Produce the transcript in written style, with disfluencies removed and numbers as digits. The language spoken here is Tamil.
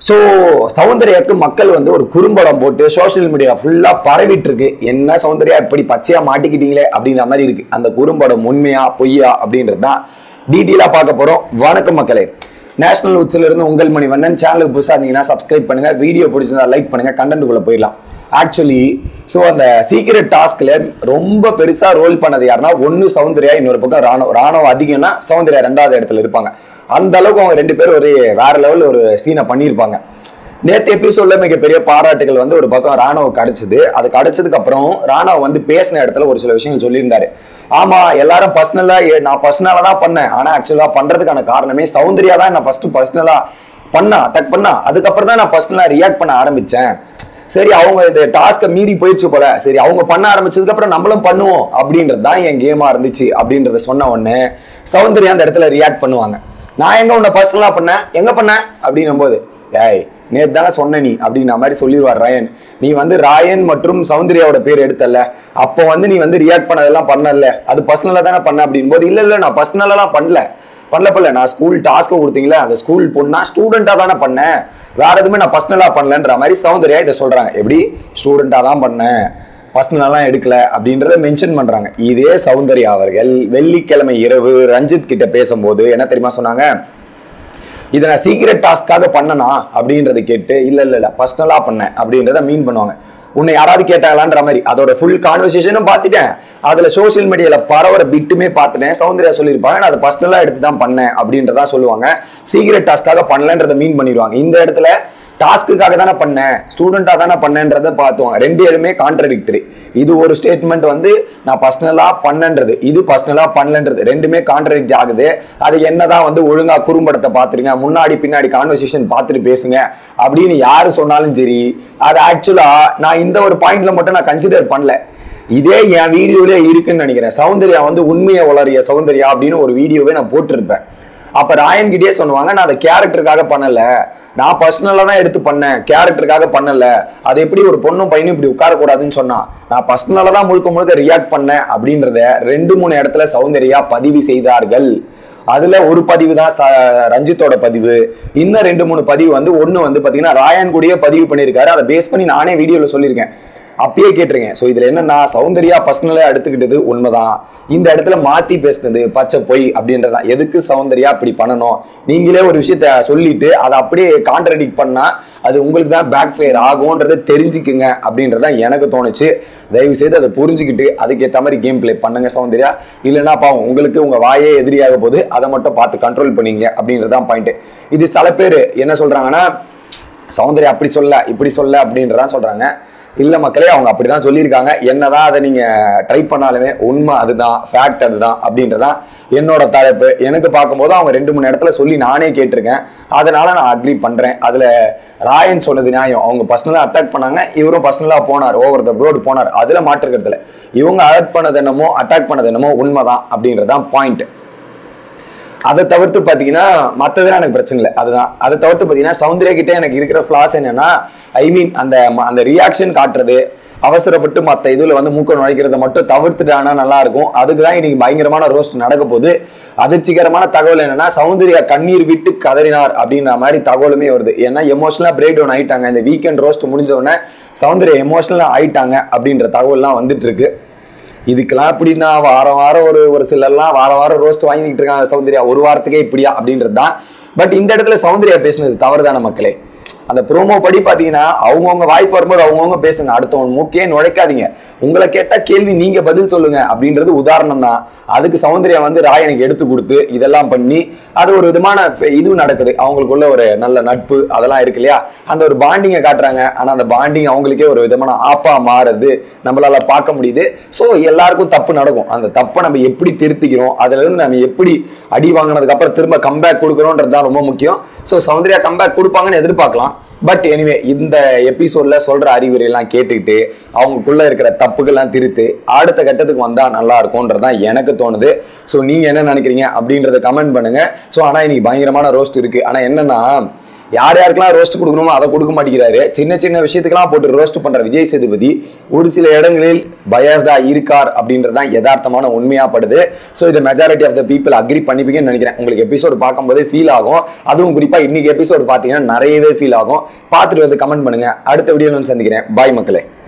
ஸோ சௌந்தர்யாவுக்கு மக்கள் வந்து ஒரு குறும்படம் போட்டு சோசியல் மீடியா ஃபுல்லாக பரவிட்டு இருக்கு. என்ன சௌந்தர்யா இப்படி பச்சையா மாட்டிக்கிட்டீங்களே அப்படின்ற மாதிரி இருக்கு. அந்த குறும்படம் உண்மையா பொய்யா அப்படின்றது தான் டீட்டெயிலாக பார்க்க போறோம். வணக்கம் மக்களே, நேஷனல் உட்ஸ்ல இருந்து உங்கள் மணிவண்ணன். சேனலுக்கு புதுசாக இருந்தீங்கன்னா சப்ஸ்கிரைப் பண்ணுங்க, வீடியோ பிடிச்சிருந்தா லைக் பண்ணுங்க, கண்டென்ட்டுக்குள்ள போயிடலாம். ஆக்சுவலி அந்த சீக்ரெட் டாஸ்க்ல ரொம்ப பெருசா ரோல் பண்ணது யாருன்னா, ஒன்னு சௌந்தர்யா, இன்னொரு பக்கம் ராணுவ அதிகம்னா சௌந்தர்யா ரெண்டாவது இடத்துல இருப்பாங்க. அந்த அளவுக்கு அவங்க ரெண்டு பேரும் ஒரு வேற லெவல் ஒரு சீனை பண்ணியிருப்பாங்க. நேற்று எபிசோட்ல மிகப்பெரிய பாராட்டுகள் வந்து ஒரு பக்கம் ராணுவ கிடைச்சது. அது கிடைச்சதுக்கு அப்புறம் ராணுவ வந்து பேசின இடத்துல ஒரு சில விஷயங்கள் சொல்லியிருந்தாரு. ஆமா, எல்லாரும் நான் பர்சனலா தான் பண்ணேன், ஆனா ஆக்சுவலா பண்றதுக்கான காரணமே சௌந்தர்யா தான் என்ன ஃபர்ஸ்ட் பர்சனலா அட்டாக் பண்ணா. அதுக்கப்புறம் தான் நான் பர்சனலா ரியாக்ட் பண்ண ஆரம்பிச்சேன். சரி, அவங்க இந்த டாஸ்கை மீறி போயிடுச்சு போல, சரி அவங்க பண்ண ஆரம்பிச்சதுக்கு அப்புறம் நம்மளும் பண்ணுவோம் அப்படின்றது தான் என் கேமா இருந்துச்சு அப்படின்றத சொன்ன உடனே சௌந்தர்யா அந்த இடத்துல ரியாக்ட் பண்ணுவாங்க. நான் எங்க உன்னை பர்சனலா பண்ணேன், எங்க பண்ணேன் அப்படின்னும் போது, ஏய் நேற்று தானே சொன்ன நீ அப்படின்ற மாதிரி சொல்லிடுவார் ராயன். நீ வந்து ராயன் மற்றும் சௌந்தர்யாவோட பேர் எடுத்தல, அப்போ வந்து நீ வந்து ரியாக்ட் பண்ணதெல்லாம் பண்ணல, அது பர்சனலா தானே பண்ண அப்படின் போது, இல்ல நான் பர்சனலாம் பண்ணல, நான் ஸ்கூல் டாஸ்க்கு கொடுத்தீங்களா, அந்த ஸ்கூல் பொண்ணா ஸ்டூடெண்டா தானே பண்ணேன், வேற எதுவுமே நான் பர்சனலா பண்ணலன்ற மாதிரி சௌந்தர்யா இதை சொல்றாங்க. எப்படி ஸ்டூடெண்டா தான் பண்ணேன், பர்சனலாம் எடுக்கல அப்படின்றத மென்ஷன் பண்றாங்க. இதே சௌந்தர்யா அவர்கள் வெள்ளிக்கிழமை இரவு ரஞ்சித் கிட்ட பேசும்போது என்ன தெரியுமா சொன்னாங்க, இதை நான் சீக்ரெட் டாஸ்க்காக பண்ணனா அப்படின்றத கேட்டு, இல்ல பர்சனலா பண்ணேன் அப்படின்றத மீன் பண்ணுவாங்க. உன்னை யாராவது கேட்டாங்களான்ற மாதிரி அதோட ஃபுல் கான்வர்சேஷனும் பார்த்துட்டேன், அதுல சோசியல் மீடியால பரவற பிட்டுமே பார்த்துட்டேன். சௌந்தர்யா சொல்லியிருப்பாங்க நான் அதை பர்சனலா எடுத்து தான் பண்ணேன் அப்படின்றதா சொல்லுவாங்க. சீக்ரெட் டாஸ்க்காக பண்ணலன்றதை மீன் பண்ணிடுவாங்க. இந்த இடத்துல டாஸ்க்குக்காக தானே பண்ணேன், ஸ்டூடெண்டா தானே பண்ணேன்றதை பார்த்துவாங்க. ரெண்டு பேருமே கான்ட்ரடிக்டரி. இது ஒரு ஸ்டேட்மெண்ட் வந்து நான் பர்சனலா பண்ணன்றது, இது பர்சனலா பண்ணலன்றது, ரெண்டுமே கான்ட்ரடிக்ட் ஆகுது. அது என்னதான் வந்து ஒழுங்கா குறும்படத்தை பார்த்துருங்க, முன்னாடி பின்னாடி கான்வர்சேஷன் பார்த்துட்டு பேசுங்க அப்படின்னு யாரு சொன்னாலும் சரி, அது ஆக்சுவலா நான் இந்த ஒரு பாயிண்ட்ல மட்டும் நான் கன்சிடர் பண்ணல. இதே என் வீடியோலயே இருக்குன்னு நினைக்கிறேன். சௌந்தர்யா வந்து உண்மையை வளரிய சௌந்தர்யா அப்படின்னு ஒரு வீடியோவே நான் போட்டிருப்பேன். அப்ப ராயன் கிட்டே சொல்லுவாங்க, நான் அதை கேரக்டருக்காக பண்ணல, நான் பர்சனலா தான் எடுத்து பண்ணேன், கேரக்டருக்காக பண்ணல. அது எப்படி ஒரு பொண்ணும் பையனும் இப்படி உட்காரக்கூடாதுன்னு சொன்னா, நான் பர்சனலா தான் முழுக்க ரியாக்ட் பண்ணேன் அப்படின்றத 2-3 இடத்துல சௌந்தர்யா பதிவு செய்தார்கள். அதுல ஒரு பதிவு தான் ரஞ்சித்தோட பதிவு, இன்னும் 2-3 பதிவு வந்து ஒண்ணு வந்து பாத்தீங்கன்னா ராயன் கூடயே பதிவு பண்ணியிருக்காரு. அதை பேஸ் பண்ணி நானே வீடியோல சொல்லியிருக்கேன், அப்பயே கேட்டிருக்கேன். ஸோ இதுல என்னன்னா, சௌந்தர்யா பர்சனலா எடுத்துக்கிட்டது உண்மைதான், இந்த இடத்துல மாத்தி பேசினது பச்சை பொய் அப்படின்றதான். எதுக்கு சௌந்தர்யா இப்படி பண்ணணும், நீங்களே ஒரு விஷயத்த சொல்லிட்டு அதை அப்படியே கான்ட்ரடிக்ட் பண்ணா அது உங்களுக்கு தான் பேக் ஃபயர் ஆகும்ன்றதை தெரிஞ்சுக்குங்க அப்படின்றதான் எனக்கு தோணுச்சு. தயவு செய்து அதை புரிஞ்சுக்கிட்டு அதுக்கேற்ற மாதிரி கேம் பிளே பண்ணுங்க சௌந்தர்யா. இல்லைன்னா பாவம் உங்களுக்கு உங்க வாயே எதிரியாக போது, அதை மட்டும் பார்த்து கண்ட்ரோல் பண்ணீங்க அப்படின்றதான் பாயிண்ட். இது சில பேர் என்ன சொல்றாங்கன்னா, சௌந்தர்யா அப்படி சொல்ல இப்படி சொல்ல அப்படின்றதான் சொல்றாங்க. இல்ல மக்களே, அவங்க அப்படிதான் சொல்லியிருக்காங்க. என்னதான் அதை நீங்க ட்ரை பண்ணாலுமே உண்மை அதுதான், ஃபேக்ட் அதுதான் அப்படின்றதான் என்னோட தலைப்பு. எனக்கு பார்க்கும்போது அவங்க 2-3 இடத்துல சொல்லி நானே கேட்டிருக்கேன், அதனால நான் அக்ரி பண்றேன். அதுல ராயன் சொன்னது நியாயம். அவங்க பர்சனலா அட்டாக் பண்ணாங்க, இவரும் பர்சனலா போனார், ஓவர் த ரோடு போனார், அதுல மாற்றுக்கிறதுல இவங்க அட்டாக் பண்ணது என்னமோ உண்மைதான் அப்படின்றதான் பாயிண்ட். அதை தவிர்த்து பாத்தீங்கன்னா மற்றதுலாம் எனக்கு பிரச்சனை இல்லை, அதுதான். அதை தவிர்த்து பாத்தீங்கன்னா சௌந்தர்யா கிட்ட எனக்கு இருக்கிற ஃபிளாஸ் என்னன்னா, அந்த ரியாக்ஷன் காட்டுறது, அவசரப்பட்டு மற்ற இதுல வந்து மூக்க நுழைக்கிறத மட்டும் தவிர்த்துட்டானா நல்லா இருக்கும். அதுக்குதான் இன்னைக்கு பயங்கரமான ரோஸ்ட் நடக்க போகுது. அதிர்ச்சிகரமான தகவல் என்னன்னா, சௌந்தர்யா கண்ணீர் விட்டு கதறினார் அப்படின்ற மாதிரி தகவலுமே வருது. ஏன்னா எமோஷனலா பிரேக் டவுன் ஆயிட்டாங்க. இந்த வீக்கெண்ட் ரோஸ்ட் முடிஞ்ச உடனே சௌந்தர்யா எமோஷனலா ஆயிட்டாங்க அப்படின்ற தகவல்லாம் வந்துட்டு இருக்கு. இதுக்கெல்லாம் எப்படின்னா வாரம் ஒரு சிலர்லாம் வாரம் ரோஸ்ட் வாங்கிட்டு இருக்காங்க சௌந்தர்யா, ஒரு வாரத்துக்கே இப்படியா அப்படின்றது தான். பட் இந்த இடத்துல சௌந்தர்யா பேசுனது தவறுதான மக்களே. அந்த ப்ரோமோ படி பாத்தீங்கன்னா அவங்கவுங்க வாய்ப்பு வரும்போது அவங்கவுங்க பேசுங்க, அடுத்தவங்க மூக்கையே நுழைக்காதீங்க, உங்களை கேட்டா கேள்வி நீங்க பதில் சொல்லுங்க அப்படின்றது உதாரணம் தான். அதுக்கு சௌந்தர்யா வந்து ராயனுக்கு எடுத்து கொடுத்து இதெல்லாம் பண்ணி அது ஒரு விதமான இது நடக்குது. அவங்களுக்குள்ள ஒரு நல்ல நட்பு அதெல்லாம் இருக்கு இல்லையா, அந்த ஒரு பாண்டிங்கை காட்டுறாங்க. ஆனா அந்த பாண்டிங் அவங்களுக்கே ஒரு விதமான ஆப்பா மாறுது நம்மளால பார்க்க முடியுது. ஸோ எல்லாருக்கும் தப்பு நடக்கும். அந்த தப்பை நம்ம எப்படி திருத்திக்கிறோம், அதுல இருந்து நம்ம எப்படி அடி வாங்கினதுக்கு அப்புறம் திரும்ப கம்பேக் கொடுக்கணும்ன்றது தான் ரொம்ப முக்கியம். ஸோ சௌந்தர்யா கம்பேக் கொடுப்பாங்கன்னு எதிர்பார்க்கலாம். பட் எனிவே இந்த எபிசோட்ல சொல்ற அறிவுரை எல்லாம் கேட்டுக்கிட்டு அவங்களுக்குள்ள இருக்கிற தப்புகள்லாம் திருத்து அடுத்த கட்டத்துக்கு வந்தா நல்லா இருக்கும்ன்றதான் எனக்கு தோணுது. ஸோ நீங்க என்ன நினைக்கிறீங்க அப்படின்றத கமெண்ட் பண்ணுங்க. ஸோ ஆனா இன்னைக்கு பயங்கரமான ரோஸ்ட் இருக்கு. ஆனா என்னன்னா, யார் யாருக்கெல்லாம் ரோஸ்ட் கொடுக்கணுமோ அதை கொடுக்க மாட்டேங்கிறாரு. சின்ன சின்ன விஷயத்துக்கெல்லாம் போட்டு ரோஸ்ட் பண்ற விஜய் சேதுபதி ஒரு சில இடங்களில் பயாஸ்டா இருக்கார் அப்படின்றதான் யதார்த்தமான உண்மையாப்படுது. ஸோ இதை majority of the people agree பண்ணிப்பீங்கன்னு நினைக்கிறேன். உங்களுக்கு எபிசோடு பார்க்கும்போதே ஃபீல் ஆகும். அதுவும் குறிப்பா இன்னைக்கு எபிசோடு பார்த்தீங்கன்னா நிறையவே ஃபீல் ஆகும். பார்த்துட்டு வந்து கமெண்ட் பண்ணுங்க. அடுத்த வீடியோல சந்திக்கிறேன். பாய் மக்களே.